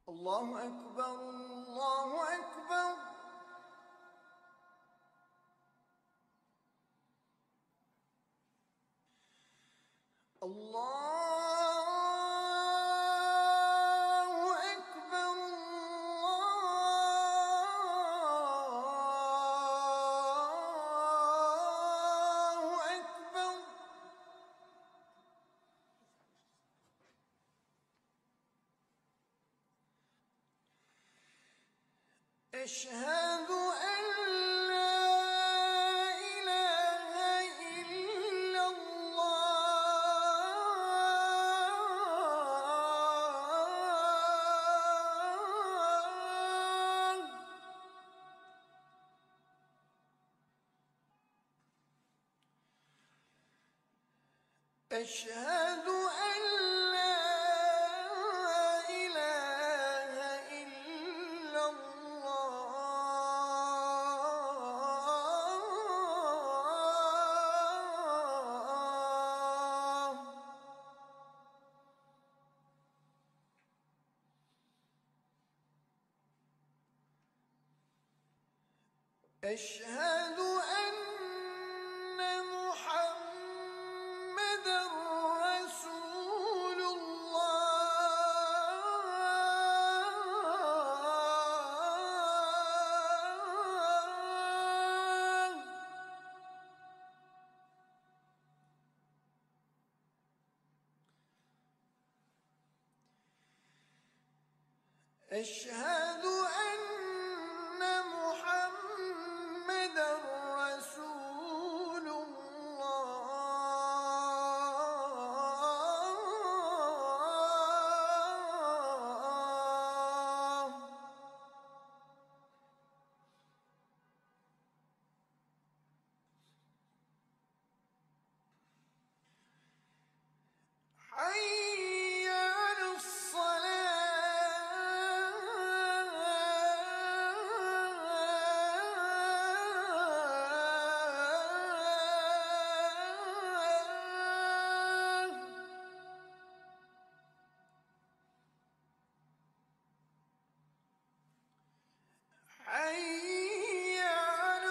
الله أكبر الله أكبر. الله أكبر الله أكبر. أشهد أن لا إله إلا الله. أشهد أن لا إله إلا الله. أشهد أن محمدًا رسول الله. أشهد أن محمدًا رسول الله. حي على حي على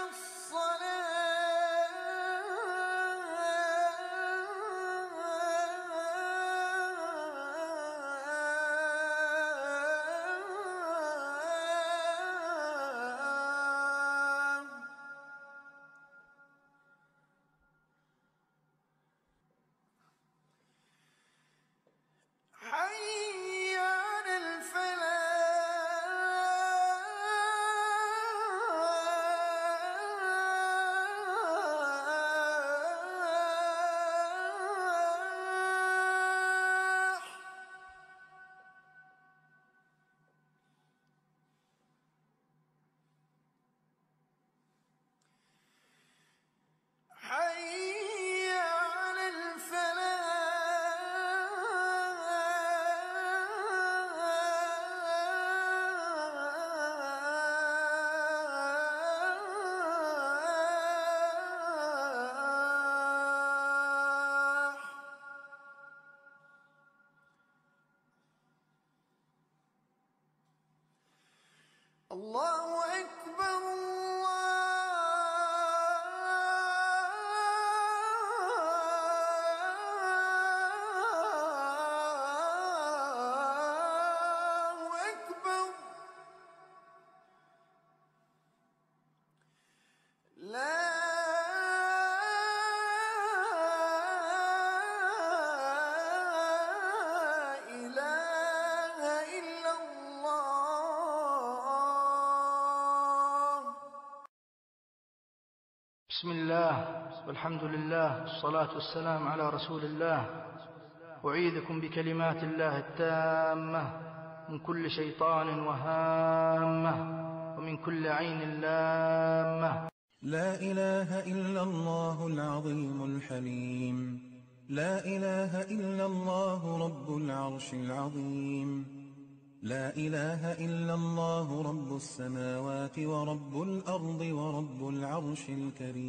الصلاة. حي على الفلاح. حي على الفلاح. الله أكبر الله أكبر. لا إله إلا الله. بسم الله والحمد لله والصلاة والسلام على رسول الله. أعيذكم بكلمات الله التامة من كل شيطان وهامة ومن كل عين لامة. لا إله إلا الله العظيم الحليم. لا إله إلا الله رب العرش العظيم. لا إله إلا الله رب السماوات ورب الأرض ورب العرش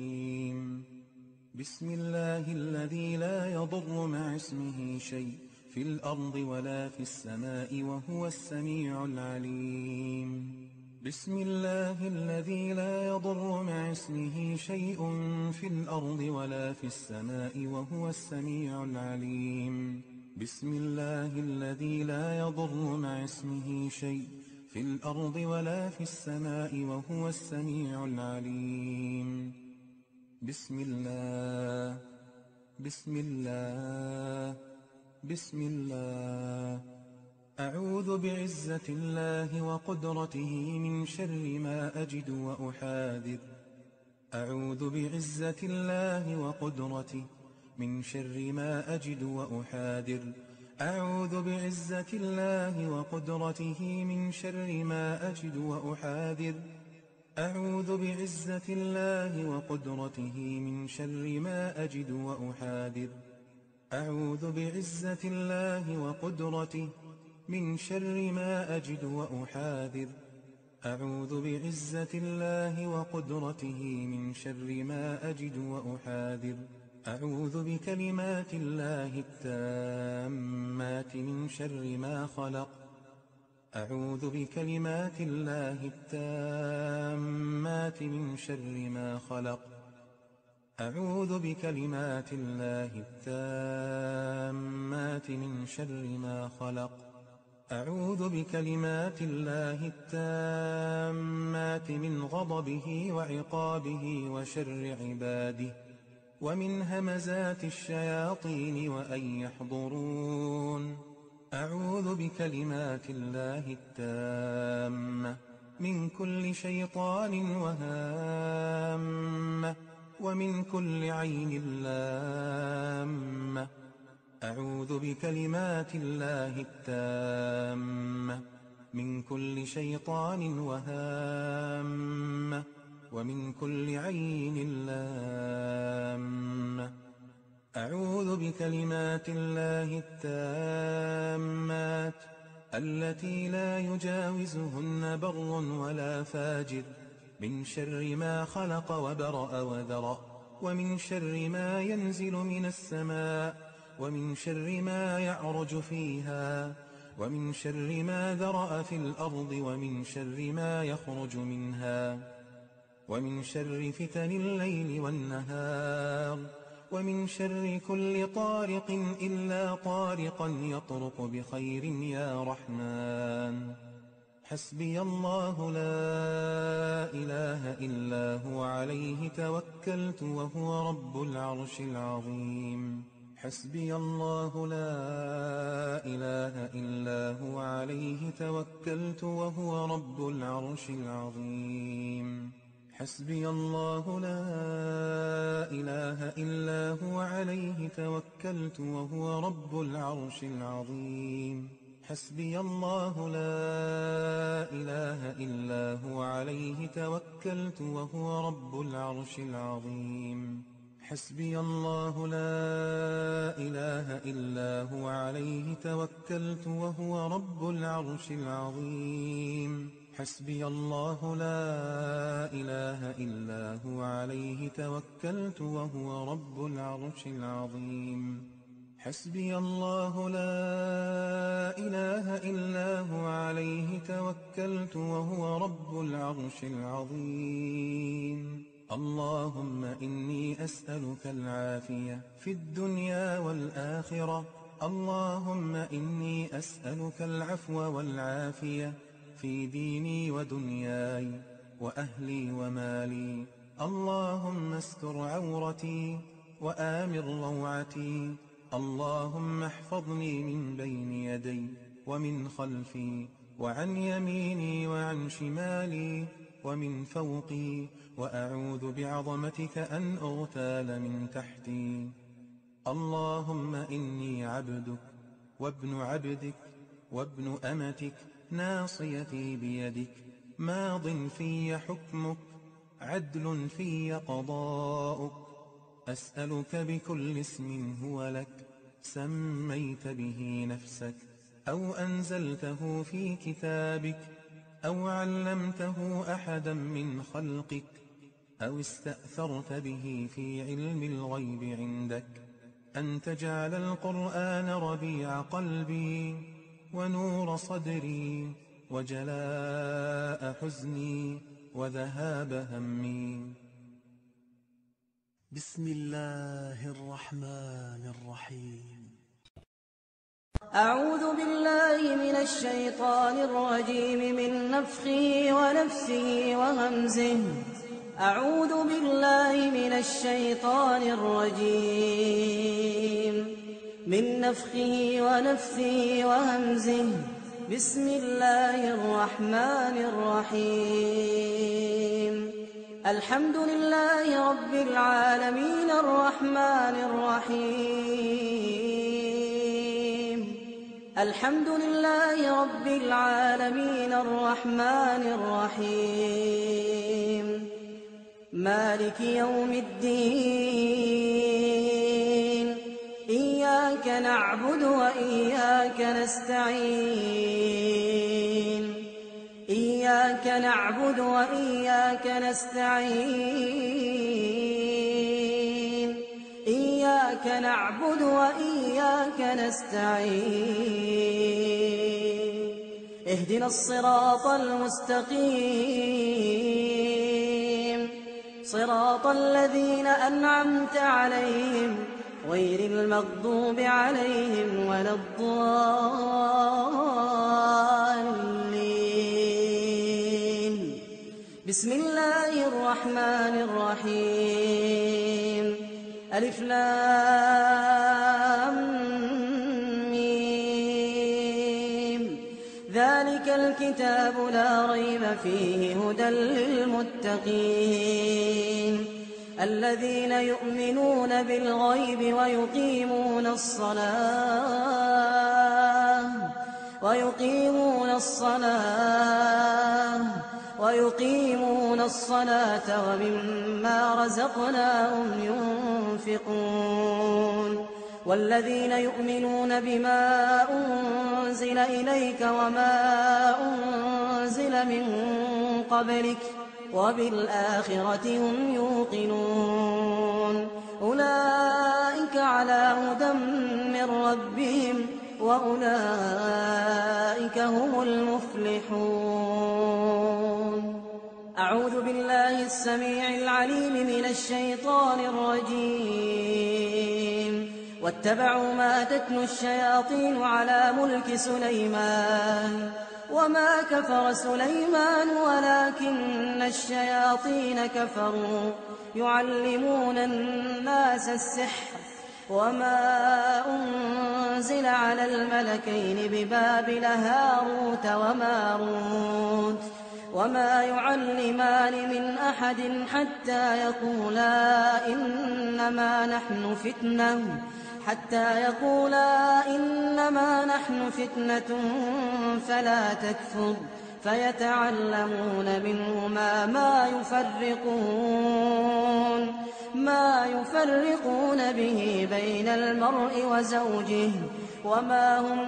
الكريم. بسم الله الذي لا يضر مع اسمه شيء في الأرض ولا في السماء وهو السميع العليم. بسم الله الذي لا يضر مع اسمه شيء في الأرض ولا في السماء وهو السميع العليم. بسم الله الذي لا يضر مع اسمه شيء في الأرض ولا في السماء وهو السميع العليم. بسم الله بسم الله بسم الله. أعوذ بعزة الله وقدرته من شر ما أجد وأحاذر. أعوذ بعزة الله وقدرته من شر ما أجد وأحاذر. أعوذ بعزة الله وقدرته من شر ما أجد وأحاذر. أعوذ بعزة الله وقدرته من شر ما أجد وأحاذر. أعوذ بعزة الله وقدرته من شر ما أجد وأحاذر. أعوذ بعزة الله وقدرته من شر ما أجد وأحاذر. أعوذ بكلمات الله التامات من شر ما خلق. أعوذ بكلمات الله التامات من شر ما خلق. أعوذ بكلمات الله التامات من شر ما خلق. أعوذ بكلمات الله التامات من غضبه وعقابه وشر عباده ومن همزات الشياطين وأن يحضرون. أعوذ بكلمات الله التامة من كل شيطان وهامة ومن كل عين لامة. أعوذ بكلمات الله التامة من كل شيطان وهامة ومن كل عين لامة. أعوذ بكلمات الله التامات التي لا يجاوزهن بر ولا فاجر من شر ما خلق وبرأ وذرأ ومن شر ما ينزل من السماء ومن شر ما يعرج فيها ومن شر ما ذرأ في الأرض ومن شر ما يخرج منها ومن شر فتن الليل والنهار ومن شر كل طارق إلا طارقا يطرق بخير يا رحمن. حسبي الله لا إله إلا هو عليه توكلت وهو رب العرش العظيم. حسبي الله لا إله إلا هو عليه توكلت وهو رب العرش العظيم. حسبي الله لا إله إلا هو عليه توكلت وهو رب العرش العظيم. حسبي الله لا إله إلا هو عليه توكلت وهو رب العرش العظيم. حسبي الله لا إله إلا هو عليه توكلت وهو رب العرش العظيم. حسبي الله لا إله إلا هو عليه توكلت وهو رب العرش العظيم. حسبي الله لا إله إلا هو عليه توكلت وهو رب العرش العظيم. اللهم إني أسألك العافية في الدنيا والآخرة. اللهم إني أسألك العفو والعافية في ديني ودنياي وأهلي ومالي. اللهم استر عورتي وآمن روعتي. اللهم احفظني من بين يدي ومن خلفي وعن يميني وعن شمالي ومن فوقي، وأعوذ بعظمتك أن أغتال من تحتي. اللهم إني عبدك وابن عبدك وابن أمتك، ناصيتي بيدك، ماض في حكمك، عدل في قضاؤك. أسألك بكل اسم هو لك سميت به نفسك أو أنزلته في كتابك أو علمته أحدا من خلقك أو استأثرت به في علم الغيب عندك أن تجعل القرآن ربيع قلبي ونور صدري وجلاء حزني وذهاب همي. بسم الله الرحمن الرحيم. أعوذ بالله من الشيطان الرجيم من نفخه ونفسه وهمزه. أعوذ بالله من الشيطان الرجيم من نفخه ونفسه وهمزه. بسم الله الرحمن الرحيم. الحمد لله رب العالمين الرحمن الرحيم. الحمد لله رب العالمين الرحمن الرحيم. مالك يوم الدين. إياك نعبد وإياك نستعين. إياك نعبد وإياك نستعين. إياك نعبد وإياك نستعين. اهدنا الصراط المستقيم صراط الذين أنعمت عليهم غير المغضوب عليهم ولا الضالين. بسم الله الرحمن الرحيم. ألف لام ميم. ذلك الكتاب لا ريب فيه هدى للمتقين الذين يؤمنون بالغيب ويقيمون الصلاة ومما رزقناهم ينفقون والذين يؤمنون بما أنزل إليك وما أنزل من قبلك وبالآخرة هم يوقنون أولئك على هدى من ربهم وأولئك هم المفلحون. أعوذ بالله السميع العليم من الشيطان الرجيم. واتبعوا ما تتلو الشياطين على ملك سليمان وما كفر سليمان ولكن الشياطين كفروا يعلمون الناس السحر وما أنزل على الملكين ببابل هاروت وماروت وما يعلمان من أحد حتى يقولا إنما نحن فتنة فلا تكفر فيتعلمون منهما ما يفرقون به بين المرء وزوجه وما هم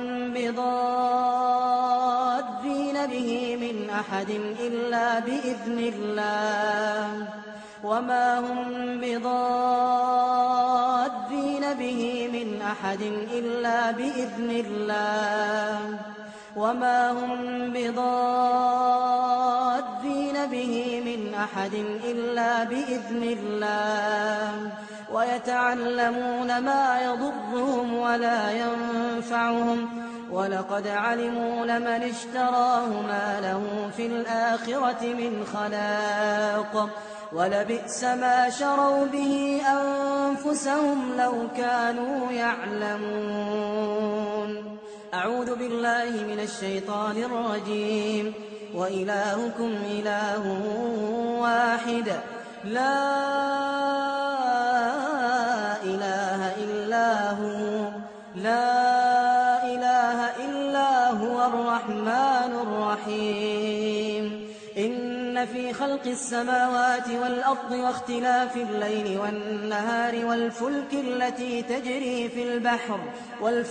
بضادين به من أحد إلا بإذن الله ويتعلمون ما يضرهم ولا ينفعهم ولقد علموا لمن اشتراه ما له في الآخرة من خلاق ولبئس ما شروا به أنفسهم لو كانوا يعلمون. أعوذ بالله من الشيطان الرجيم. وإلهكم إله واحد لا إله إلا هو الرحمن الرحيم. إن في خلق السماوات والأرض واختلاف الليل والنهار والفلك التي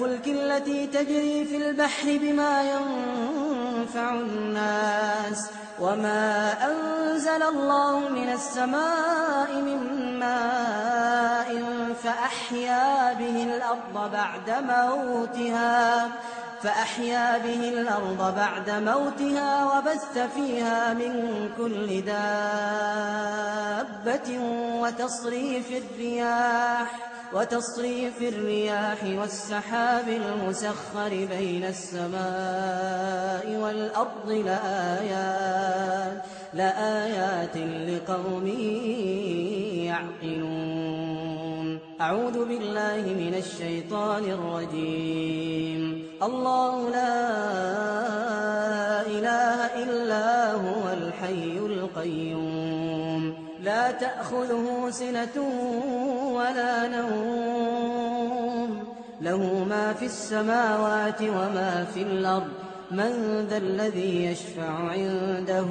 تجري في البحر بما ينفع الناس وما أنزل الله من السماء من ماء فأحيا به الأرض بعد موتها وبث فيها من كل دابة وتصريف الرياح والسحاب المسخر بين السماء والأرض لآيات لقوم يعقلون. أعوذ بالله من الشيطان الرجيم. الله لا إله إلا هو الحي القيوم لا تأخذه سنة ولا نوم له ما في السماوات وما في الأرض من ذا الذي يشفع عنده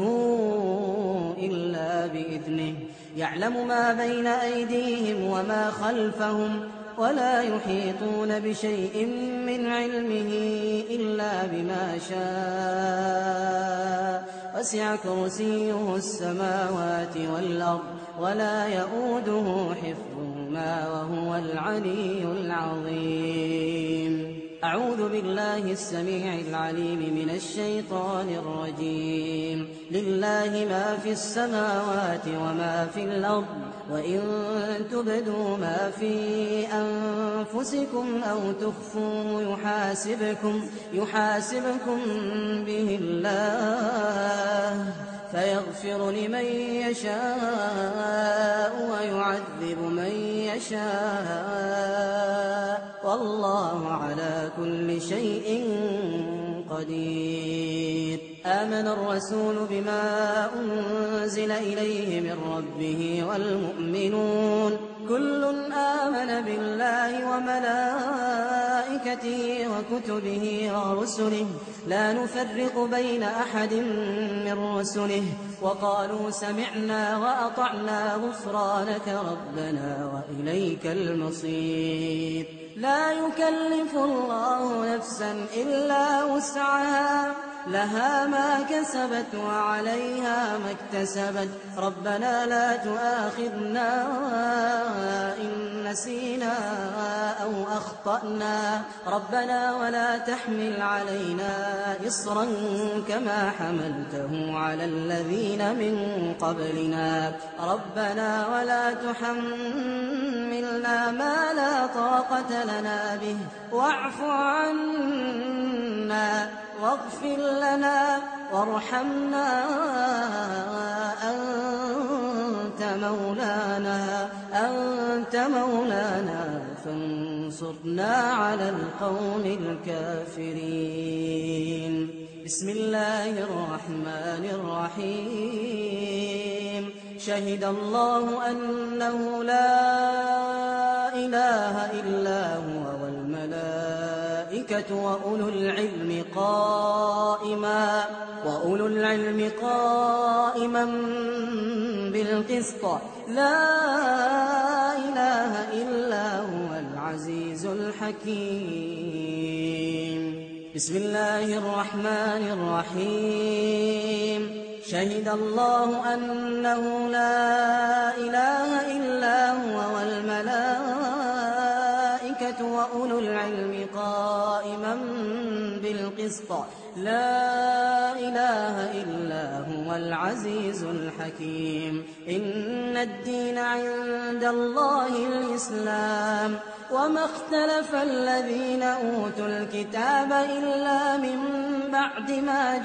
إلا بإذنه يعلم ما بين أيديهم وما خلفهم ولا يحيطون بشيء من علمه إلا بما شاء وسع كرسيه السماوات والأرض ولا يؤوده حفظهما وهو العلي العظيم. أعوذ بالله السميع العليم من الشيطان الرجيم. لله ما في السماوات وما في الأرض وإن تبدوا ما في أنفسكم أو تخفوا يحاسبكم به الله فيغفر لمن يشاء ويعذب من يشاء والله على كل شيء قدير. آمن الرسول بما أنزل إليه من ربه والمؤمنون كل آمن بالله وملائكته وكتبه ورسله لا نفرق بين أحد من رسله وقالوا سمعنا وأطعنا غفرانك ربنا وإليك المصير. لا يكلف الله نفسا إلا وسعها لها ما كسبت وعليها ما اكتسبت ربنا لا تؤاخذنا إن نسينا أو أخطأنا ربنا ولا تحمل علينا إصرا كما حملته على الذين من قبلنا ربنا ولا تحملنا ما لا طاقة لنا به واعف عنا واغفر لنا وارحمنا أنت مولانا فانصرنا على القوم الكافرين. بسم الله الرحمن الرحيم. شهد الله أنه لا إله إلا هو والملائكة وأولو العلم قائما بالقسط لا إله إلا هو العزيز الحكيم. بسم الله الرحمن الرحيم. شهد الله أنه لا إله إلا هو والملائكة وأولو العلم قائما بالقسط لا إله إلا هو العزيز الحكيم. إن الدين عند الله الإسلام وما اختلف الذين أوتوا الكتاب إلا من بعد ما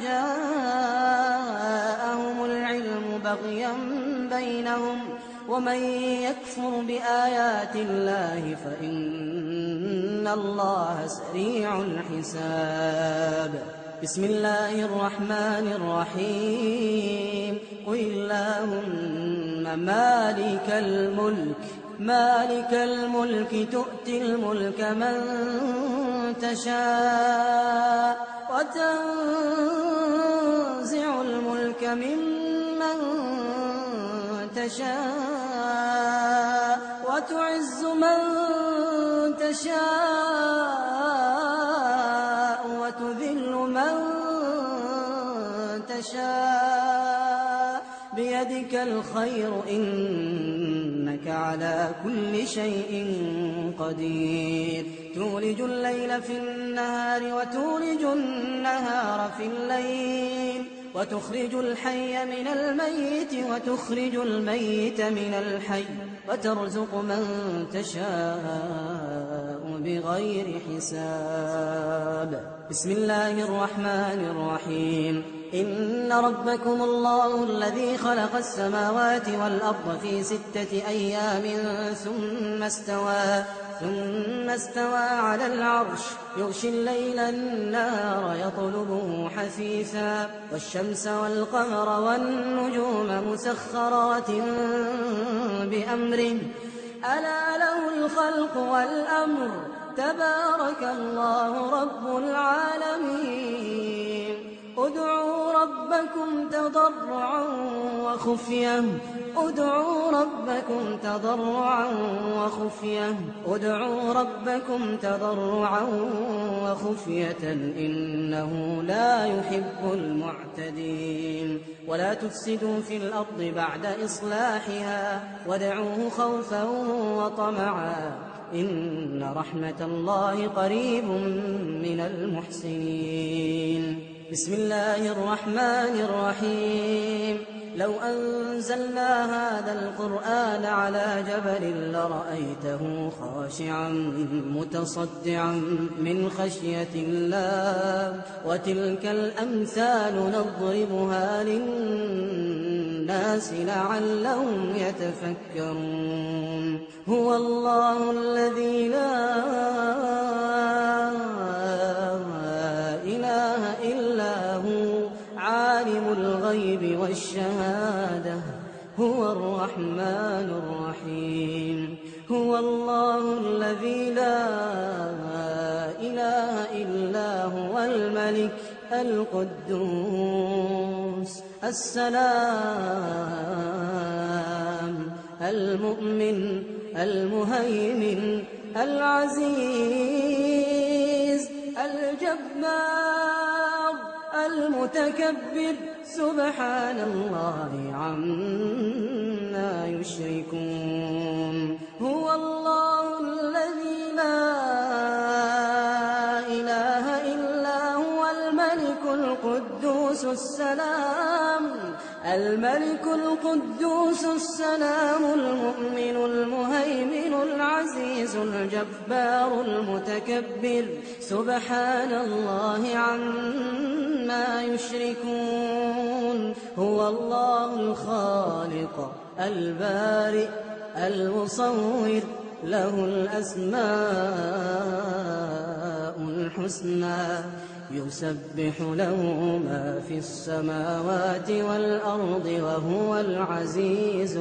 جاءهم العلم بغيا بينهم ومن يكفر بآيات الله فإن الله سريع الحساب. بسم الله الرحمن الرحيم. قل اللهم مالك الملك تؤتي الملك من تشاء وتنزع الملك ممن تشاء وتعز من تشاء وتذل من تشاء بيدك الخير إنك على كل شيء قدير تولج الليل في النهار وتولج النهار في الليل وتخرج الحي من الميت وتخرج الميت من الحي وترزق من تشاء بغير حساب بسم الله الرحمن الرحيم إن ربكم الله الذي خلق السماوات والأرض في 6 أيام ثم استوى على العرش يغشي الليل النهار يطلبه حثيثا والشمس والقمر والنجوم مسخرات بأمره ألا له الخلق والأمر تبارك الله رب العالمين ادعوا ربكم تضرعا وخفية ادعوا ربكم تضرعا وخفية إنه لا يحب المعتدين ولا تفسدوا في الأرض بعد إصلاحها وادعوه خوفا وطمعا إن رحمة الله قريب من المحسنين بسم الله الرحمن الرحيم لو أنزلنا هذا القرآن على جبل لرأيته خاشعا متصدعا من خشية الله وتلك الأمثال نضربها للناس لعلهم يتفكرون هو الله الذي لا إله إلا هو عالم الغيب والشهادة هو الرحمن الرحيم هو الله الذي لا إله إلا هو الملك القدوس السلام المؤمن المهيمن العزيز الجبار المتكبر سبحان الله عما يشركون هو الله الذي لا إله إلا هو الملك القدوس السلام المؤمن المهيمن العزيز الجبار المتكبر سبحان الله عما يشركون هو الله الخالق البارئ المصور له الأسماء الحسنى يسبح له ما في السماوات والأرض وهو العزيز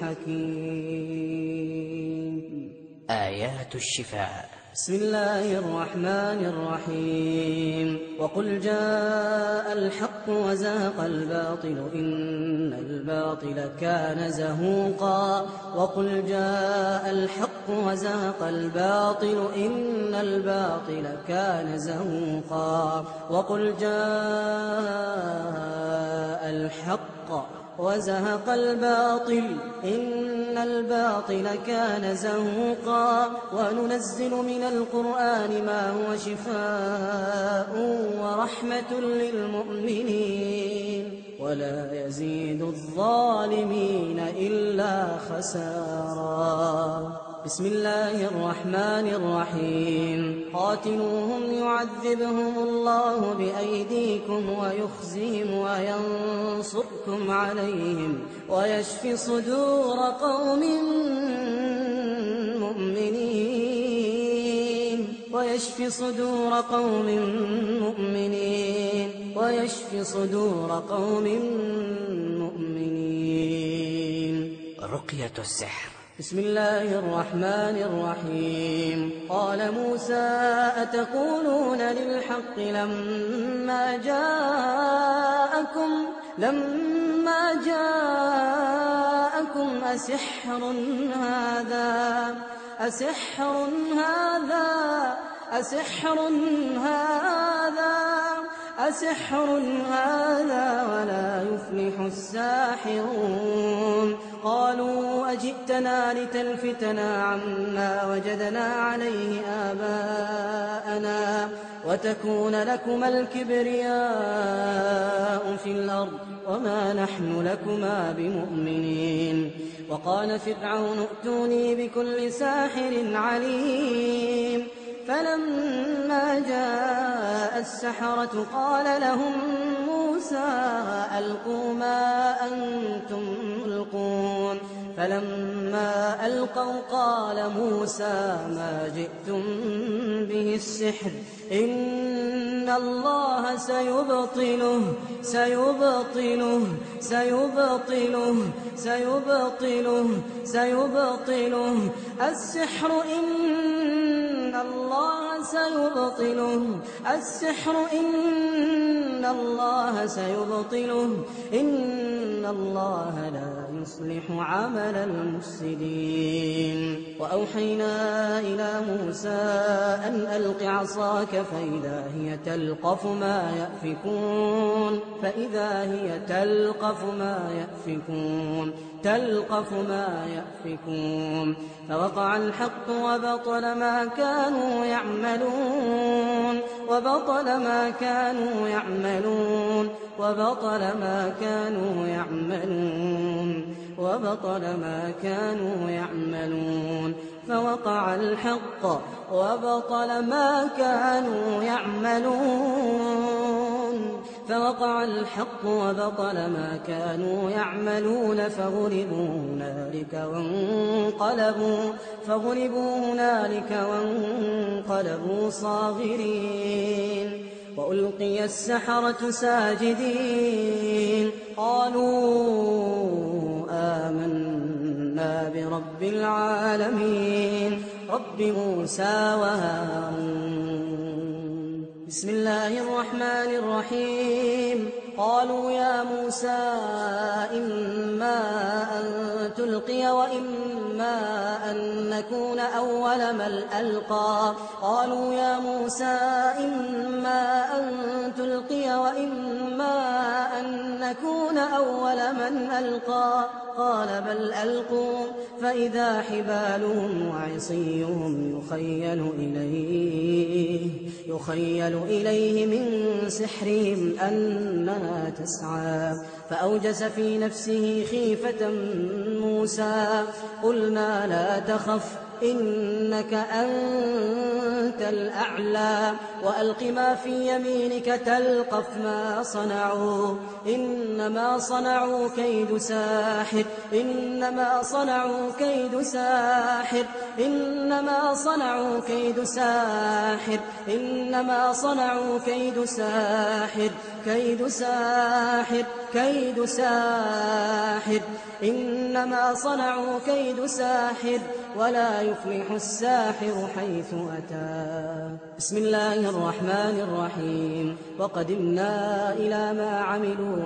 الحكيم آيات الشفاء بسم الله الرحمن الرحيم وقل جاء الحق وزهق الباطل إن الباطل كان زهوقا وقل جاء الحق وزهق الباطل إن الباطل كان زهوقا وقل جاء الحق وزهق الباطل إن الباطل كان زهوقا وننزل من القرآن ما هو شفاء ورحمة للمؤمنين ولا يزيد الظالمين إلا خسارا بسم الله الرحمن الرحيم قاتلوهم يعذبهم الله بأيديكم ويخزهم وينصركم عليهم ويشف صدور قوم مؤمنين رقية السحر بسم الله الرحمن الرحيم قال موسى أتقولون للحق لما جاءكم أسحر هذا ولا يفلح الساحرون قالوا أجئتنا لتلفتنا عما وجدنا عليه آباءنا وتكون لكما الكبرياء في الأرض وما نحن لكما بمؤمنين وقال فرعون ائتوني بكل ساحر عليم فلما جاء السحرة قال لهم موسى ألقوا ما أنتم ملقون فلما ألقوا قال موسى ما جئتم به السحر إن الله سيبطله سيبطله سيبطله سيبطله سيبطله السحر إن الله سيبطله السحر إن الله سيبطله إن الله لا يصلح عمل المفسدين وأوحينا إلى موسى أن ألق عصاك فإذا هي تلقف ما يأفكون فإذا هي تلقف ما يأفكون تلقف ما يأفكون فوقع الحق وبطل ما كانوا يعملون وبطل ما كانوا يعملون وبطل ما كانوا يعملون وبطل ما كانوا يعملون فوقع الحق وبطل ما كانوا يعملون فوقع الحق وبطل ما كانوا يعملون فغلبوا هنالك وانقلبوا صاغرين وألقي السحرة ساجدين قالوا آمنا برب العالمين رب موسى وهارون بسم الله الرحمن الرحيم قالوا يا موسى إما أن تلقي وإما أن نكون أول من ألقى قالوا يا موسى إما أن تلقي وإما أن نكون أول من ألقى قال بل ألقوا فإذا حبالهم وعصيهم يخيل إليه من سحرهم أنها تسعى فأوجس في نفسه خيفة موسى قلنا لا تخف إنك أنت الأعلى وألق ما في يمينك تلقف ما صنعوا إنما صنعوا كيد ساحر إنما صنعوا كيد ساحر إنما صنعوا كيد ساحر إنما صنعوا كيد ساحر كيد ساحر كيد ساحر إنما صنعوا كيد ساحر ولا يفلح الساحر حيث أتى بسم الله الرحمن الرحيم وقدمنا إلى ما عملوا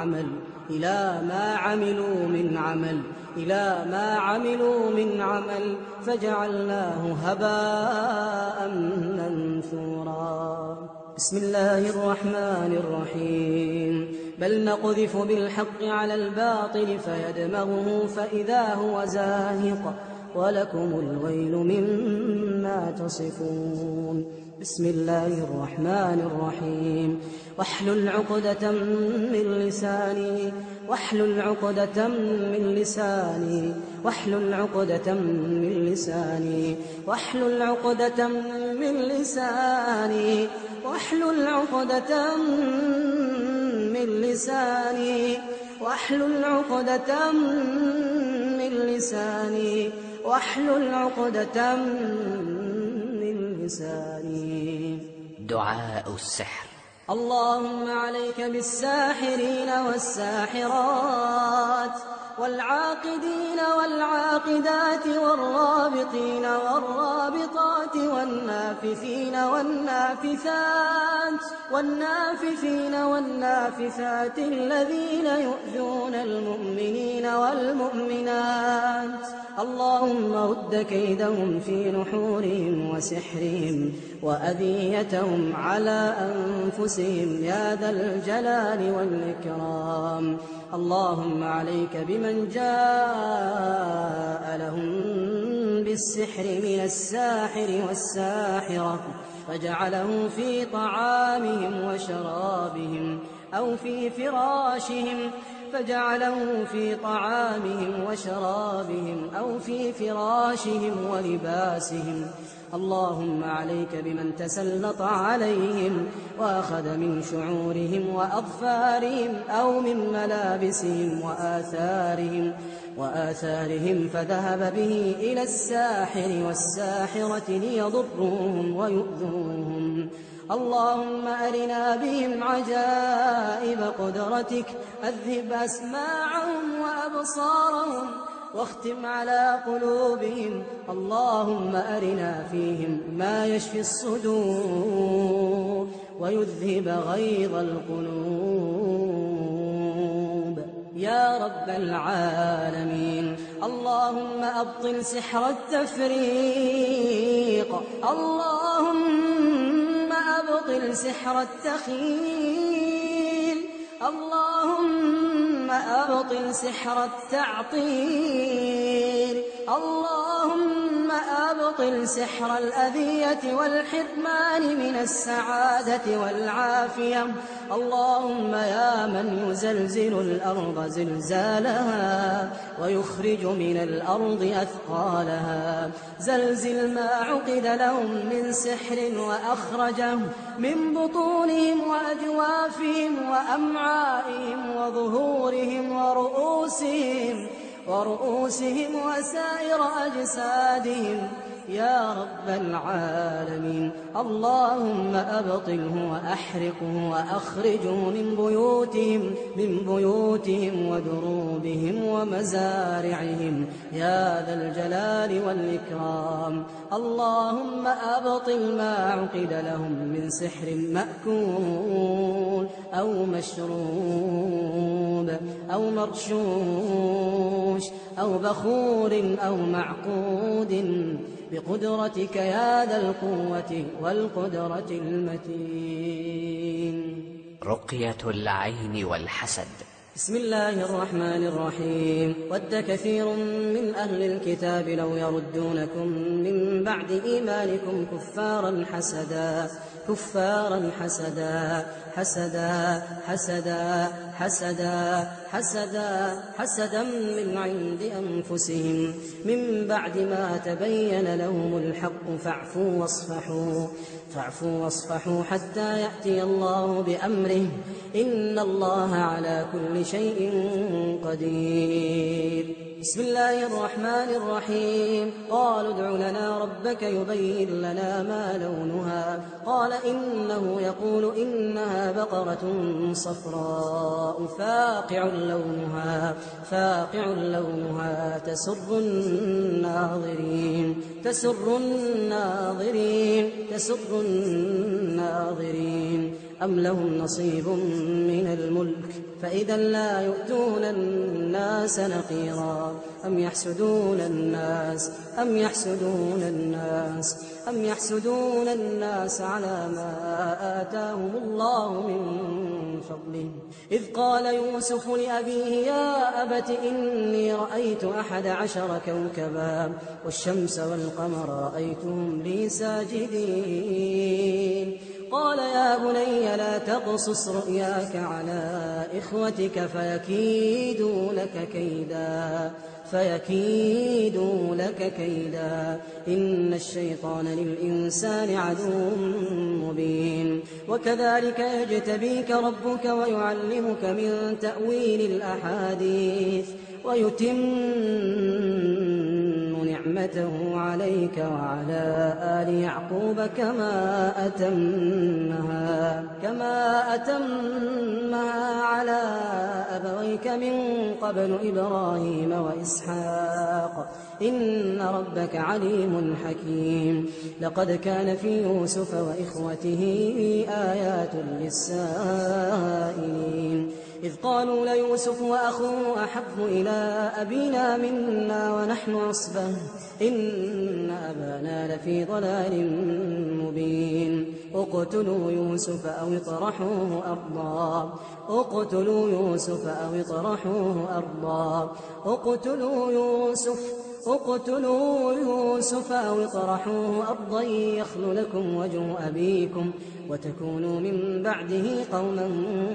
من عمل فجعلناه هباء منثورا بسم الله الرحمن الرحيم بل نقذف بالحق على الباطل فيدمغه فإذا هو زاهق ولكم الويل مما تصفون بسم الله الرحمن الرحيم واحلل عقدة من لساني واحلل عقدة من لساني واحلل عقدة من لساني واحلل عقدة من لساني واحلل عقدة من لساني واحلل عقدة من لساني واحلل عقدة من لساني دعاء السحر اللهم عليك بالساحرين والساحرات والعاقدين والعاقدات والرابطين والرابطات والنافثين والنافثات والنافثين والنافثات الذين يؤذون المؤمنين والمؤمنات. اللهم رد كيدهم في نحورهم وسحرهم وأذيتهم على أنفسهم يا ذا الجلال والإكرام. اللهم عليك بمن جاء لهم بالسحر من الساحر والساحرة فجعله في طعامهم وشرابهم أو في فراشهم ولباسهم. اللهم عليك بمن تسلط عليهم وأخذ من شعورهم وأظفارهم أو من ملابسهم وآثارهم فذهب به إلى الساحر والساحرة ليضروهم ويؤذوهم. اللهم أرنا بهم عجائب قدرتك، أذهب أسماعهم وأبصارهم واختم على قلوبهم. اللهم أرنا فيهم ما يشفي الصدور ويذهب غيظ القلوب يا رب العالمين. اللهم أبطل سحر التفريق، اللهم أبطل سحر التخيل، اللهم أبطل سحر التعطيل، اللهم أبطل سحر الأذية والحرمان من السعادة والعافية. اللهم يا من يزلزل الأرض زلزالها ويخرج من الأرض أثقالها، زلزل ما عقد لهم من سحر وأخرجه من بطونهم وأجوافهم وأمعائهم وظهورهم ورؤوسهم وسائر أجسادهم يا رب العالمين. اللهم أبطله وأحرقه وأخرجه من بيوتهم ودروبهم ومزارعهم يا ذا الجلال والإكرام. اللهم أبطل ما عقد لهم من سحر مأكول أو مشروب أو مرشوش أو بخور أو معقود بقدرتك يا ذا القوة والقدرة المتين. رقية العين والحسد. بسم الله الرحمن الرحيم. ود كثير من أهل الكتاب لو يردونكم من بعد إيمانكم كفارا حسدا من عند أنفسهم من بعد ما تبين لهم الحق فاعفوا واصفحوا حتى يأتي الله بأمره إن الله على كل شيء قدير. بسم الله الرحمن الرحيم. قالوا ادع لنا ربك يبين لنا ما لونها قال إنه يقول إنها بقرة صفراء فاقع لونها تسر الناظرين أم لهم نصيب من الملك فإذا لا يؤتون الناس نقيرا أم يحسدون الناس على ما آتاهم الله من فضله إذ قال يوسف لأبيه يا أبت إني رأيت 11 كوكبا والشمس والقمر رأيتهم لي ساجدين قال يا بني لا تقصص رؤياك على إخوتك فيكيدوا لك كيدا إن الشيطان للإنسان عدو مبين وكذلك يجتبيك ربك ويعلمك من تأويل الأحاديث ويتم نعمته عليك وعلى آل يعقوب كما أتمها على أبويك من وإسحاق بن إبراهيم وإسحاق إن ربك عليم حكيم لقد كان في يوسف وإخوته آيات للسائلين إذ قالوا ليوسف وأخوه أحب إلى أبينا منا ونحن عصبة إن أبانا لفي ضلال مبين اقتلوا يوسف أو اطرحوه أرضا اقتلوا يوسف أو اطرحوه أرضا اقتلوا يوسف أو اطرحوه أرضا يخل لكم وجه أبيكم وتكونوا من بعده قوما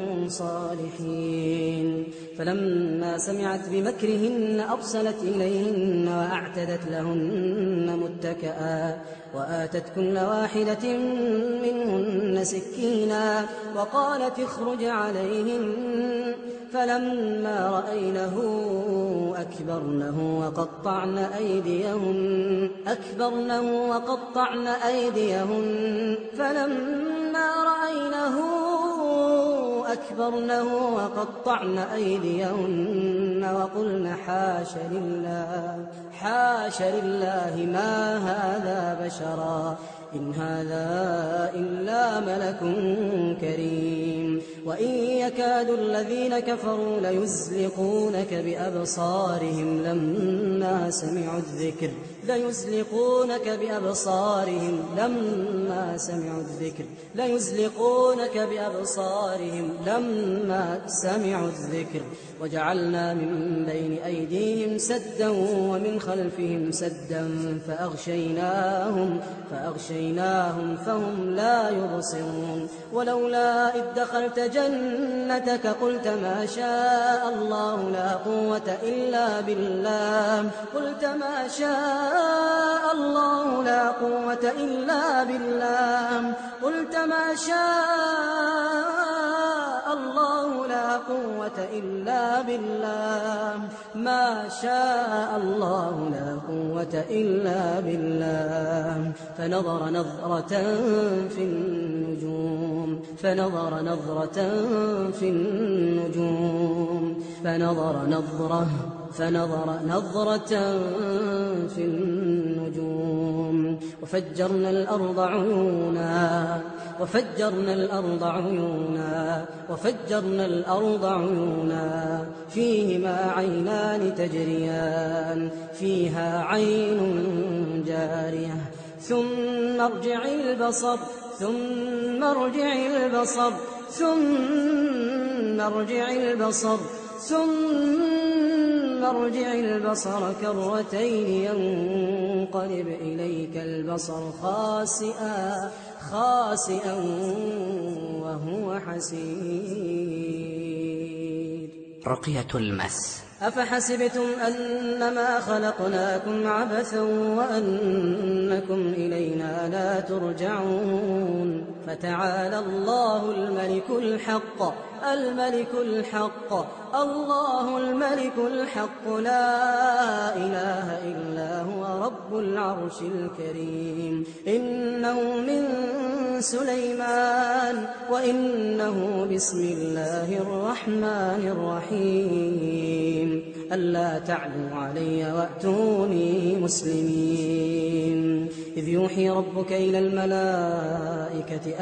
صالحين فلما سمعت بمكرهن أرسلت إليهن وأعتدت لهن متكئا وآتت كل واحدة منهن سكينا وقالت اخرج عليهن فلما رأينه أكبرنه وقطعن أيديهن فلما رأينه أكبرنه وقطعن أيديهن وقلن حاش لله ما هذا بشرا إن هذا إلا ملك كريم وإن يكاد الذين كفروا ليزلقونك بأبصارهم لما سمعوا الذكر وجعلنا من بين أيديهم سدا ومن خلفهم سدا فأغشيناهم فهم لا يبصرون ولولا إذ دخلت جنتك قلت ما شاء الله لا قوة إلا بالله فنظر نظرة في النجوم وفجرنا الأرض عيونا فيهما عينان تجريان فيها عين جارية ثم ارجع البصر كرتين ينقلب إليك البصر خاسئا وهو حسير. رقية المس. أفحسبتم أنما خلقناكم عبثا وأنكم إلينا لا ترجعون فتعالى الله الملك الحق لا إله إلا هو رب العرش الكريم إنه من سليمان وإنه بسم الله الرحمن الرحيم ألا تعلوا علي وأتوني مسلمين إذ يوحي ربك إلى الملائكة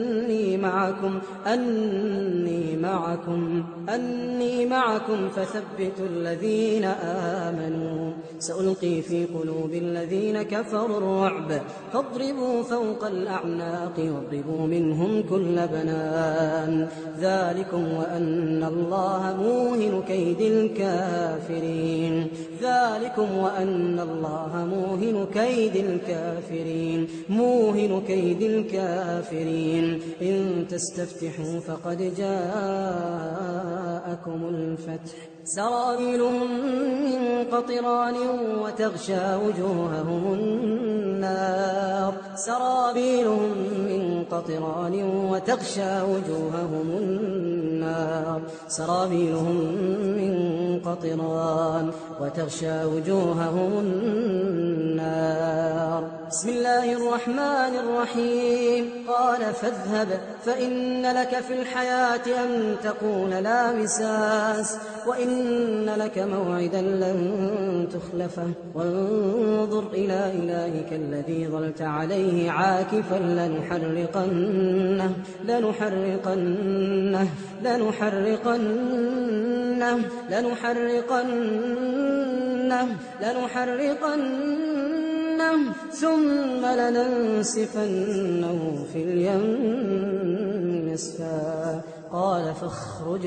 أني معكم فثبتوا الذين آمنوا سألقي في قلوب الذين كفروا الرعب فاضربوا فوق الأعناق واضربوا منهم كل بنان ذلكم وأن الله موهن كيد الكافرين إن تستفتحوا فقد جاءكم الفتح سرابيلهم من قطران وتغشى وجوههم النار بسم الله الرحمن الرحيم قال فاذهب فإن لك في الحياة أن تقول لا مساس وإن لك موعدا لن تخلفه وانظر إلى إلهك الذي ظلت عليه عاكفا لنحرقنه ثم لننسفنه في اليم نسفا قال فاخرج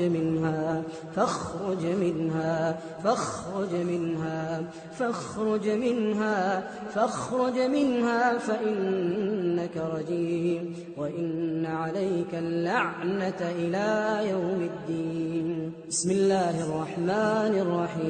منها فإنك رجيم وإن عليك اللعنة إلى يوم الدين. بسم الله الرحمن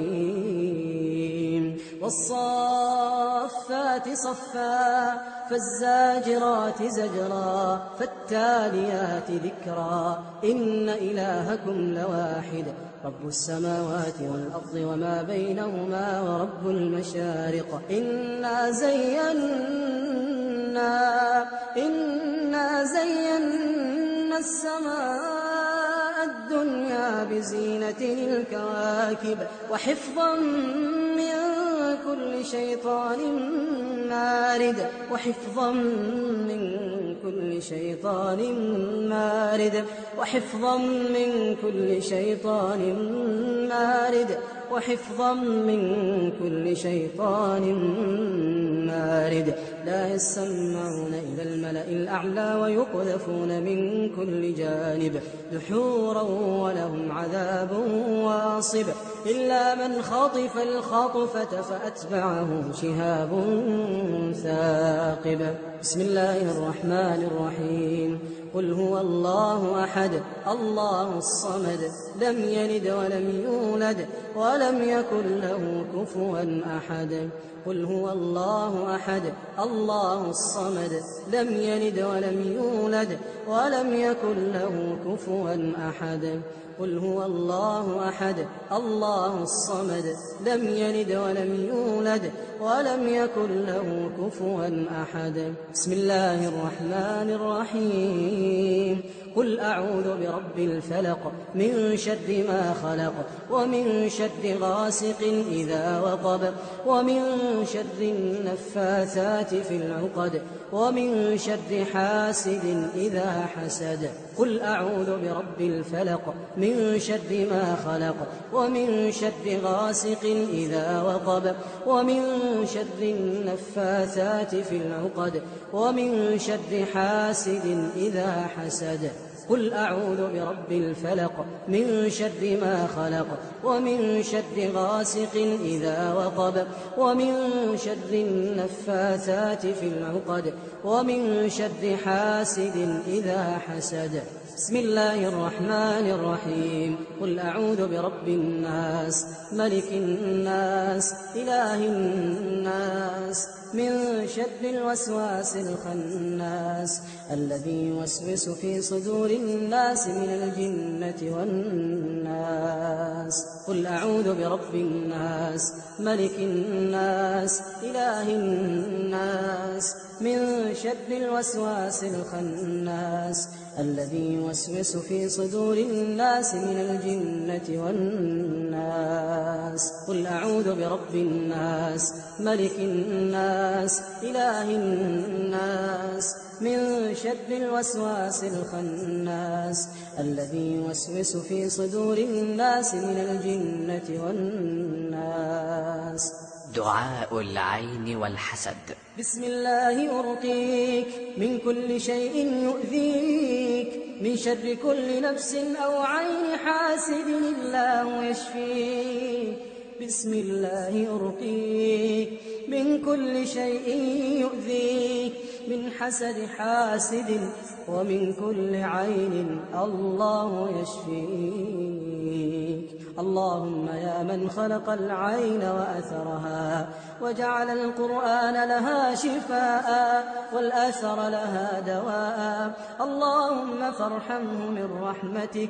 الرحيم والصافات صفا فالزاجرات زجرا فالتاليات ذكرا إن إلهكم لواحد رب السماوات والأرض وما بينهما ورب المشارق إنا زينا السماء الدنيا بزينة الكواكب وحفظا من كل شيطان مارد وحفظا من كل شيطان مارد لا يسمعون إلى الملأ الأعلى ويقذفون من كل جانب دحورا ولهم عذاب واصب إلا من خطف الخطفة فأتبعه شهاب ثاقب. بسم الله الرحمن الرحيم قل هو الله أحد الله الصمد لم يلد ولم يولد ولم يكن له كفوا أحد. قل هو الله أحد الله الصمد لم يلد ولم يولد ولم يكن له كفوا أحد. قل هو الله أحد الله الصمد لم يلد ولم يولد ولم يكن له كفوا أحد. بسم الله الرحمن الرحيم قل أعوذ برب الفلق من شر ما خلق ومن شر غاسق إذا وقب ومن شر النفاثات في العقد ومن شر حاسد إذا حسد. قل أعوذ برب الفلق من شر ما خلق ومن شر غاسق إذا وقب ومن شر النفاثات في العقد ومن شر حاسد إذا حسد. قل أعوذ برب الفلق من شر ما خلق ومن شر غاسق إذا وقب ومن شر النفاثات في العقد ومن شر حاسد إذا حسد. بسم الله الرحمن الرحيم قل أعوذ برب الناس ملك الناس إله الناس من شر الوسواس الخناس الذي يوسوس في صدور الناس من الجنة والناس. قل أعوذ برب الناس ملك الناس إله الناس من شر الوسواس الخناس الذي يوسوس في صدور الناس من الجنة والناس. قل أعوذ برب الناس ملك الناس إله الناس من شر الوسواس الخناس الذي يوسوس في صدور الناس من الجنة والناس. دعاء العين والحسد. بسم الله أرقيك من كل شيء يؤذيك من شر كل نفس أو عين حاسد الله يشفيك. بسم الله أرقيك من كل شيء يؤذيك من حسد حاسد ومن كل عين الله يشفيك. اللهم يا من خلق العين وأثرها وجعل القرآن لها شفاء والأثر لها دواء اللهم فارحمه من رحمتك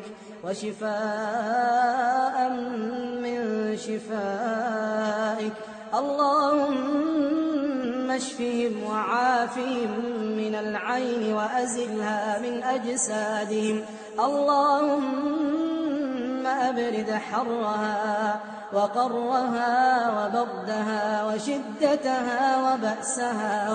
وشفاء من شفائك. اللهم اشفهم وعافهم من العين وأزلها من أجسادهم. اللهم أبرد حرها وقرها وبردها وشدتها وبأسها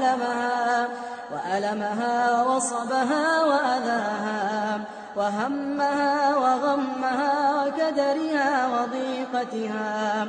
وألمها وصبها وأذاها وهمها وغمها وكدرها وضيقتها.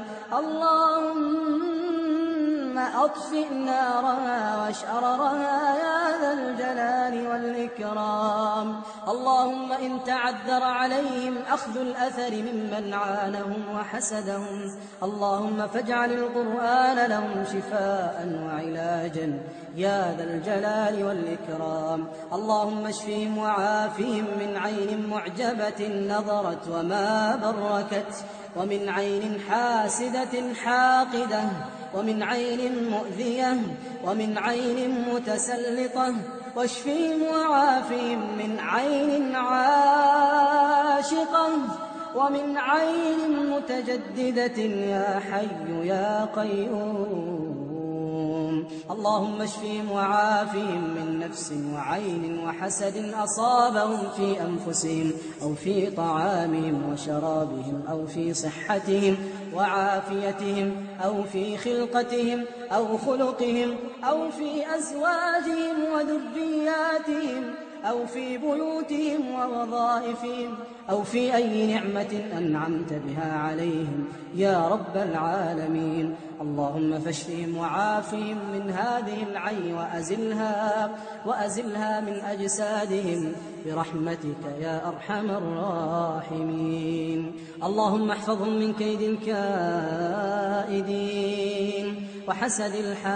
اللهم أطفئ نارها وشررها يا ذا الجلال والإكرام. اللهم إن تعذر عليهم أخذ الأثر ممن عانهم وحسدهم، اللهم فاجعل القرآن لهم شفاء وعلاجا يا ذا الجلال والإكرام. اللهم اشفهم وعافهم من عين معجبة نظرت وما بركت، ومن عين حاسدة حاقدة، ومن عين مؤذية، ومن عين متسلطة. واشفهم وعافهم من عين عاشقة، ومن عين متجددة يا حي يا قيوم. اللهم اشفهم وعافهم من نفس وعين وحسد أصابهم في أنفسهم أو في طعامهم وشرابهم أو في صحتهم وعافيتهم أو في خلقتهم أو خلقهم أو في أزواجهم وذرياتهم أو في بيوتهم ووظائفهم أو في أي نعمة أنعمت بها عليهم يا رب العالمين. اللهم فاشفهم وعافهم من هذه العين وأزلها من أجسادهم برحمتك يا أرحم الراحمين. اللهم احفظهم من كيد الكائدين وحسد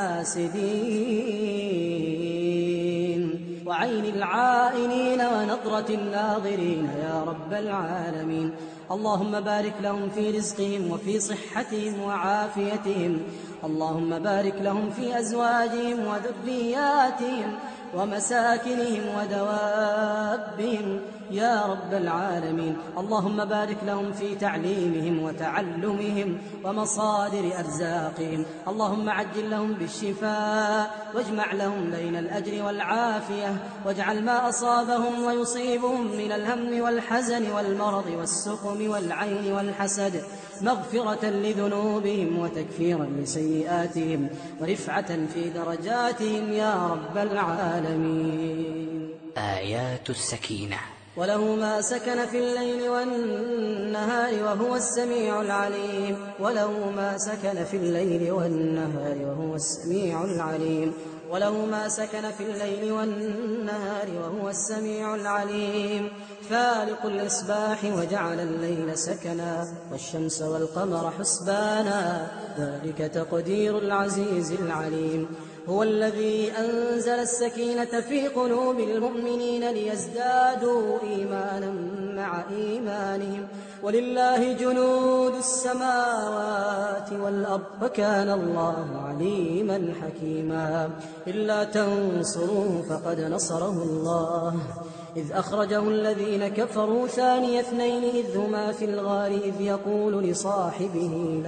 الحاسدين وعين العائنين ونظرة الناظرين يا رب العالمين. اللهم بارك لهم في رزقهم وفي صحتهم وعافيتهم. اللهم بارك لهم في أزواجهم وذرياتهم ومساكنهم ودوابهم يا رب العالمين. اللهم بارك لهم في تعليمهم وتعلمهم ومصادر أرزاقهم. اللهم عجل لهم بالشفاء واجمع لهم بين الأجر والعافية، واجعل ما أصابهم ويصيبهم من الهم والحزن والمرض والسقم والعين والحسد مغفرة لذنوبهم وتكفيرا لسيئاتهم ورفعة في درجاتهم يا رب العالمين. آيات السكينة. وله ما سكن في الليل والنهار وهو السميع العليم. وله ما سكن في الليل والنهار وهو السميع العليم. وله ما سكن في الليل والنهار وهو السميع العليم. فالق الإصباح وجعل الليل سكنا والشمس والقمر حسبانا ذلك تقدير العزيز العليم. هو الذي أنزل السكينة في قلوب المؤمنين ليزدادوا إيمانا مع إيمانهم ولله جنود السماوات والأرض وكان الله عليما حكيما. إلا تنصروه فقد نصره الله إذ أخرجه الذين كفروا ثاني اثنين إذ هما في الغار إذ يقول لصاحبه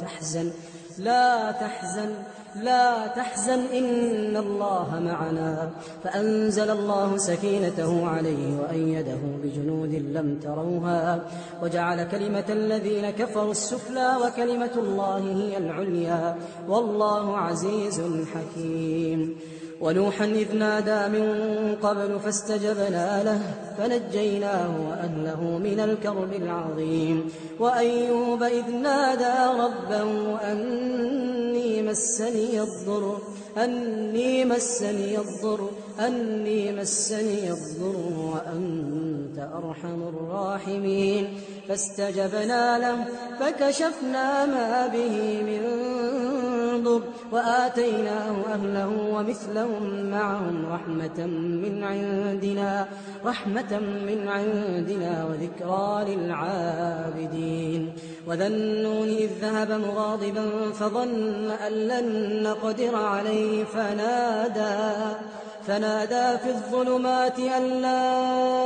لا تحزن إن الله معنا فأنزل الله سكينته عليه وأيده بجنود لم تروها وجعل كلمة الذين كفروا السفلى وكلمة الله هي العليا والله عزيز حكيم. ونوحا إذ نادى من قبل فاستجبنا له فنجيناه وأهله من الكرب العظيم. وأيوب إذ نادى ربه أني مسني الضر وأنت أرحم الراحمين فاستجبنا له فكشفنا ما به من ضر وآتيناه أهله ومثلهم معهم رحمة من عندنا وذكرى للعابدين. وذا النون إذ ذهب مغاضبا فظن أن لن نقدر عليه فنادى في الظلمات أن لا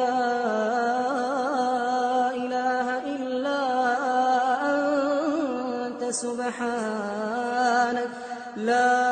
إله إلا أنت لا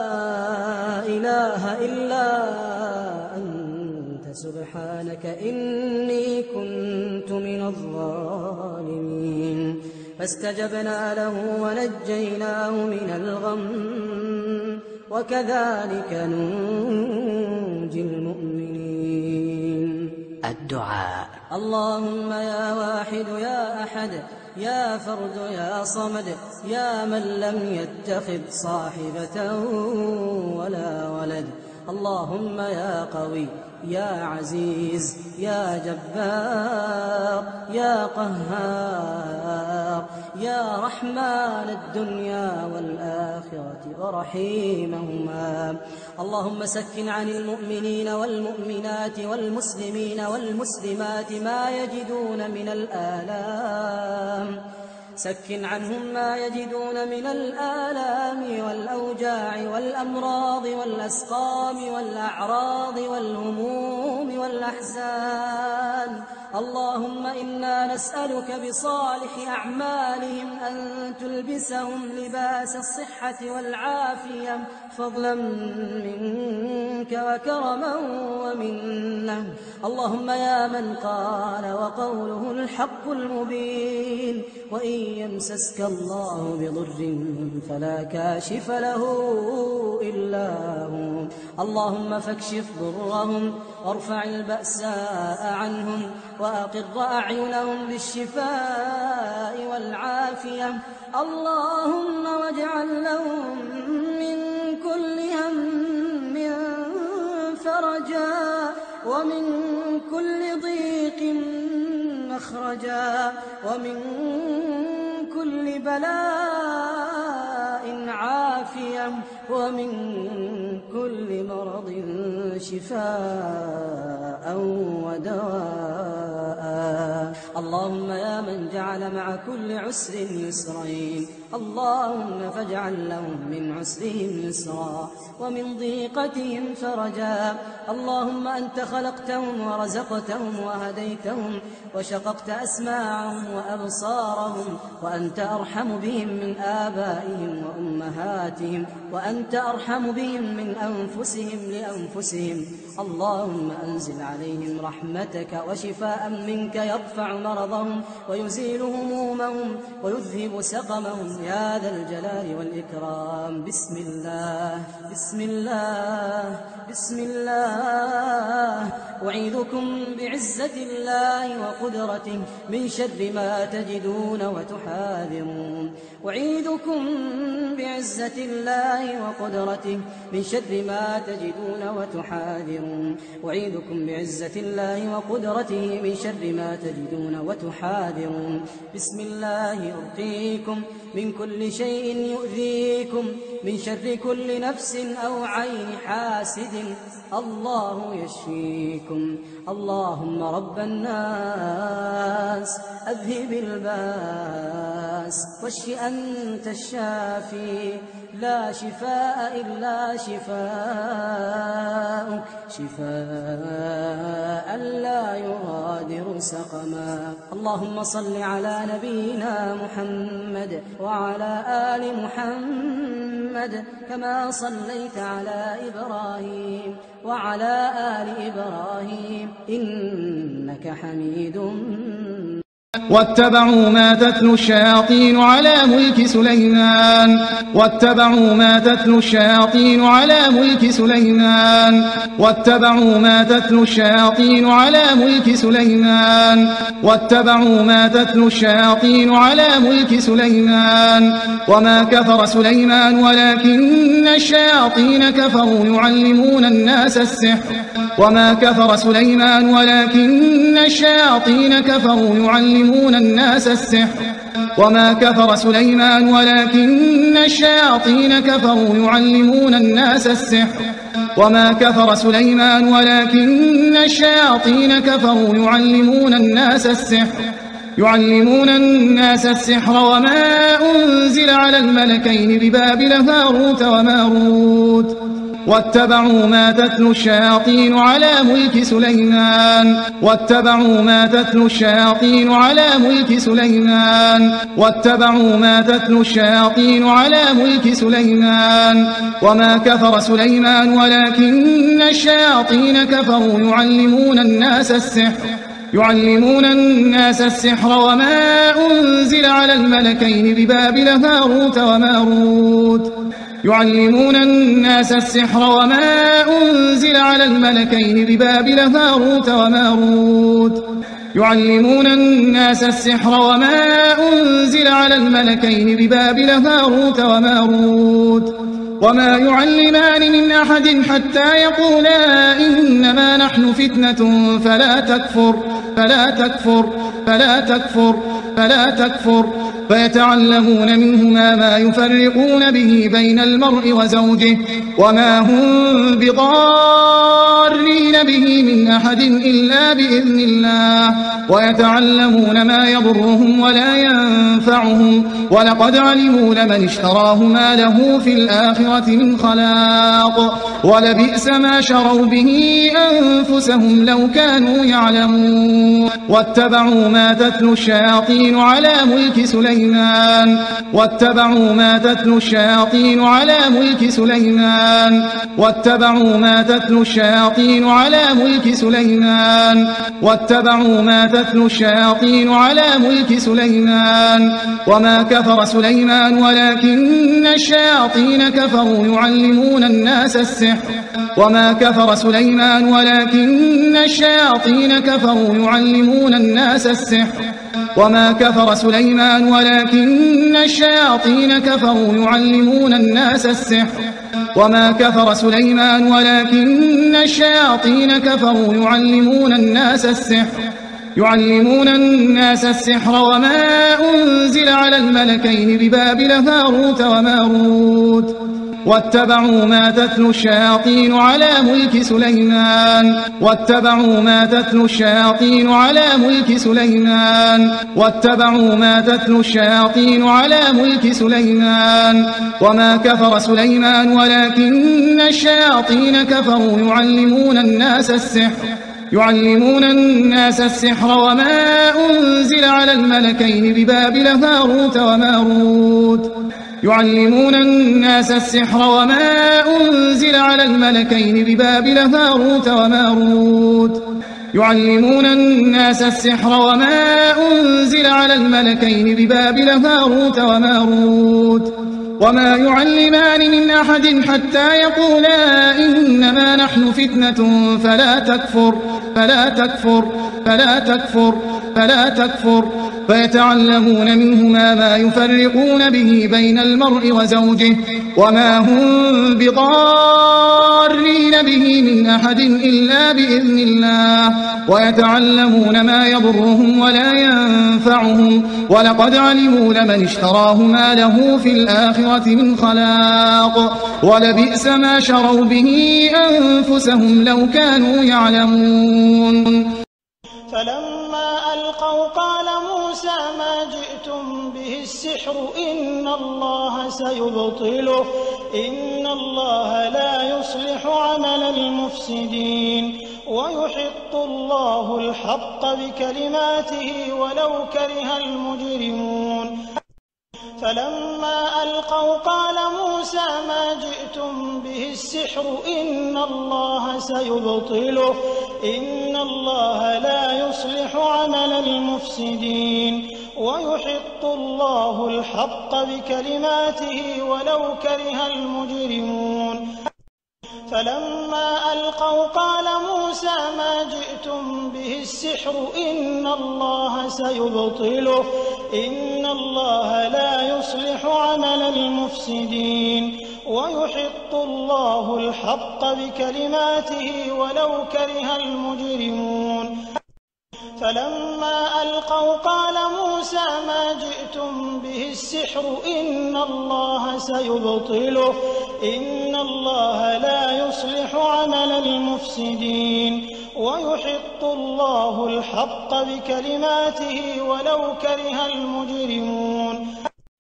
إله إلا أنت سبحانك إني كنت من الظالمين فاستجبنا له ونجيناه من الغم وكذلك ننجي المؤمنين. الدعاء. اللهم يا واحد يا أحد يا فرد يا صمد يا من لم يتخذ صاحبة ولا ولد، اللهم يا قوي يا عزيز يا جبار يا قهار يا رحمن الدنيا والآخرة ورحيمهما، اللهم سكن عن المؤمنين والمؤمنات والمسلمين والمسلمات ما يجدون من الآلام، سكن عنهم ما يجدون من الآلام والأوجاع والأمراض والأسقام والأعراض والهموم والأحزان، اللهم إنا نسألك بصالح أعمالهم أن تلبسهم لباس الصحة والعافية فضلا منك وكرما ومنه، اللهم يا من قال وقوله الحق المبين وإن يمسسك الله بضر فلا كاشف له إلا هو، اللهم فاكشف ضرهم وارفع البأساء عنهم وأقر أعينهم بالشفاء والعافية، اللهم واجعل لهم من كل هم فرجا ومن كل ضيق مخرجا ومن كل بلاء عافية ومن كل مرض شفاء ودواء، اللهم يا من جعل مع كل عسر يسرين، اللهم فاجعل لهم من عسرهم يسرا ومن ضيقتهم فرجا، اللهم أنت خلقتهم ورزقتهم وهديتهم وشققت أسماعهم وأبصارهم، وأنت أرحم بهم من آبائهم وأمهاتهم، وأنت أرحم بهم من أنفسهم لأنفسهم، اللهم أنزل عليهم رحمتك وشفاء منك يرفع مرضهم ويزيل همومهم ويذهب سقمهم يا ذا الجلال والإكرام. بسم الله بسم الله بسم الله، أعيذكم بعزة الله وقدرته من شر ما تجدون وتحاذرون، أعيذكم بعزة الله وقدرته من شر ما تجدون وتحاذرون، أعيذكم بعزة الله وقدرته من شر ما تجدون وتحاذرون. بسم الله أرقيكم من كل شيء يؤذيكم من شر كل نفس أو عين حاسد، الله يشفيكم، اللهم رب الناس أذهب الباس واشف أنت الشافي، لا شفاء إلا شفاءك، شفاء لا يغادر سقما. اللهم صل على نبينا محمد وعلى آل محمد كما صليت على إبراهيم وعلى آل إبراهيم إنك حميد. واتبعوا ما تتلو الشياطين على ملك سليمان واتبعوا ما تتلو الشياطين على ملك سليمان واتبعوا ما تتلو الشياطين على ملك سليمان واتبعوا ما تتلو الشياطين على ملك سليمان وما كفر سليمان ولكن الشياطين كفروا يعلمون الناس السحر وما كفر سليمان ولكن الشياطين كفروا يعلمون الناس السحر وما كفر سليمان ولكن الشياطين كفروا يعلمون الناس السحر وما كفر سليمان ولكن الشياطين كفروا يعلمون الناس السحر وما أنزل على الملكين ببابل هاروت وماروت واتبعوا ما تتلو الشياطين على ملك سليمان واتبعوا ما تتلو الشياطين على ملك سليمان واتبعوا ما تتلو الشياطين على ملك سليمان وما كفر سليمان ولكن الشياطين كفروا يعلمون الناس السحر وما أنزل على الملكين ببابل هاروت وماروت يعلمون الناس السحر وما أنزل على الملكين ببابل هاروت وماروت يعلمون الناس السحر وما أنزل على الملكين ببابل هاروت وماروت وما يعلمان من أحد حتى يقولا إنما نحن فتنة فلا تكفر فيتعلمون منهما ما يفرقون به بين المرء وزوجه وما هم بضارين به من أحد إلا بإذن الله ويتعلمون ما يضرهم ولا ينفعهم ولقد علموا لمن اشتراه ما له في الآخرة من خلاق ولبئس ما شروا به أنفسهم لو كانوا يعلمون واتبعوا ما تتلو الشياطين على ملك سليمان واتبعوا ما تتلو الشياطين على ملك سليمان واتبعوا ما تتلو الشياطين على ملك سليمان واتبعوا ما تتلو الشياطين على ملك سليمان وما كفر سليمان ولكن الشياطين كفروا يعلمون الناس السحر وما كفر سليمان ولكن الشياطين كفروا يعلمون الناس السحر وما كفر سليمان ولكن الشياطين كفروا يعلمون الناس السحر وما كفر سليمان ولكن الشياطين كفروا يعلمون الناس السحر وما أنزل على الملكين ببابل هاروت وماروت واتبعوا ما تتلو الشياطين على ملك سليمان واتبعوا ما تتلو الشياطين على ملك سليمان واتبعوا ما تتلو الشياطين على ملك سليمان وما كفر سليمان ولكن الشياطين كفروا يعلمون الناس السحر وما أنزل على الملكين ببابل هاروت وماروت يعلمون الناس السحر وما أنزل على الملكين ببابل هاروت وماروت يعلمون الناس السحر وما أنزل على الملكين ببابل هاروت وماروت وما يعلمان من أحد حتى يقولا إنما نحن فتنة فلا تكفر فيتعلمون منهما ما يفرقون به بين المرء وزوجه وما هم بضارين به من أحد إلا بإذن الله ويتعلمون ما يضرهم ولا ينفعهم ولقد علموا لمن اشتراه ما له في الآخرة من خلاق ولبئس ما شروا به أنفسهم لو كانوا يعلمون فلما ألقوا قال موسى ما جئتم به السحر إن الله سيبطله إن الله لا يصلح عمل المفسدين ويحق الله الحق بكلماته ولو كره المجرمون فلما ألقوا قال موسى ما جئتم به السحر إن الله سيبطله إن الله لا يصلح عمل المفسدين ويحق الله الحق بكلماته ولو كره المجرمون فلما ألقوا قال موسى ما جئتم به السحر إن الله سيبطله إن الله لا يصلح عمل المفسدين ويحق الله الحق بكلماته ولو كره المجرمون فلما ألقوا قال موسى ما جئتم به السحر إن الله سيبطله إن الله لا يصلح عمل المفسدين ويحق الله الحق بكلماته ولو كره المجرمون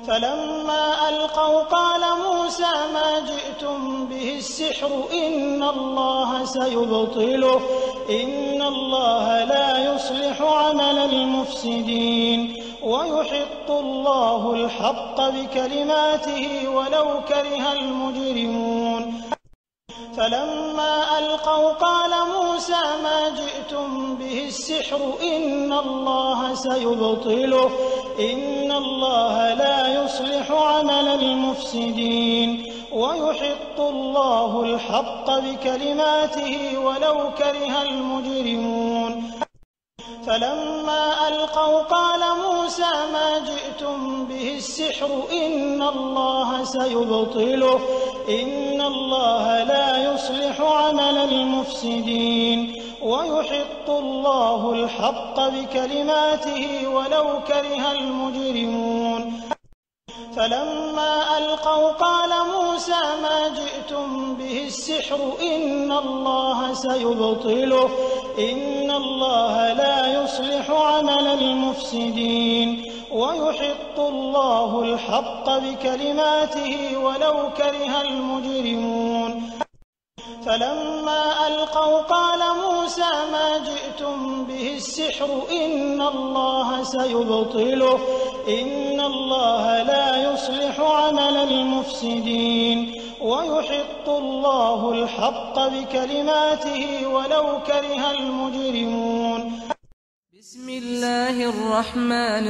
فلما ألقوا قال موسى ما جئتم به السحر إن الله سيبطله إن الله لا يصلح عمل المفسدين ويحق الله الحق بكلماته ولو كره المجرمون فلما ألقوا قال موسى ما جئتم به السحر إن الله سيبطله إن الله لا يصلح عمل المفسدين ويحق الله الحق بكلماته ولو كره المجرمون فلما ألقوا قال موسى ما جئتم به السحر إن الله سيبطله إن الله لا يصلح عمل المفسدين ويحق الله الحق بكلماته ولو كره المجرمون فلما ألقوا قال موسى ما جئتم به السحر إن الله سيبطله إن الله لا يصلح عمل المفسدين ويحق الله الحق بكلماته ولو كره المجرمون فلما ألقوا قال موسى ما جئتم به السحر إن الله سيبطله إن الله لا يصلح عمل المفسدين ويحق الله الحق بكلماته ولو كره المجرمون بسم الله الرحمن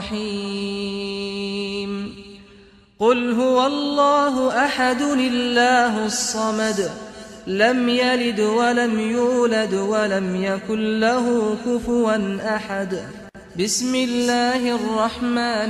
الرحيم قل هو الله أحد الله الصمد لم يلد ولم يولد ولم يكن له كفوا أحد بسم الله الرحمن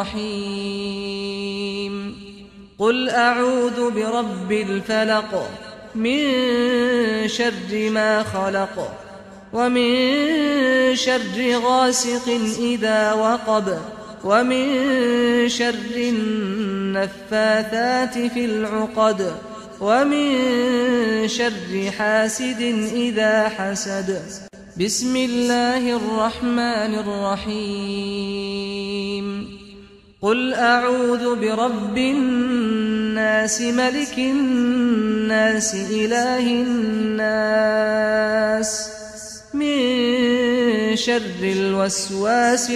الرحيم قل أعوذ برب الفلق من شر ما خلق ومن شر غاسق إذا وقب ومن شر النفاثات في العقد ومن شر حاسد إذا حسد بسم الله الرحمن الرحيم قل أعوذ برب الناس ملك الناس إله الناس من شر الوسواس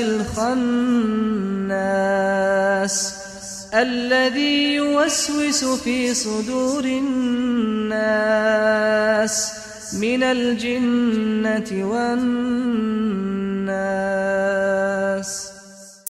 الخناس الذي يوسوس في صدور الناس من الجنة والناس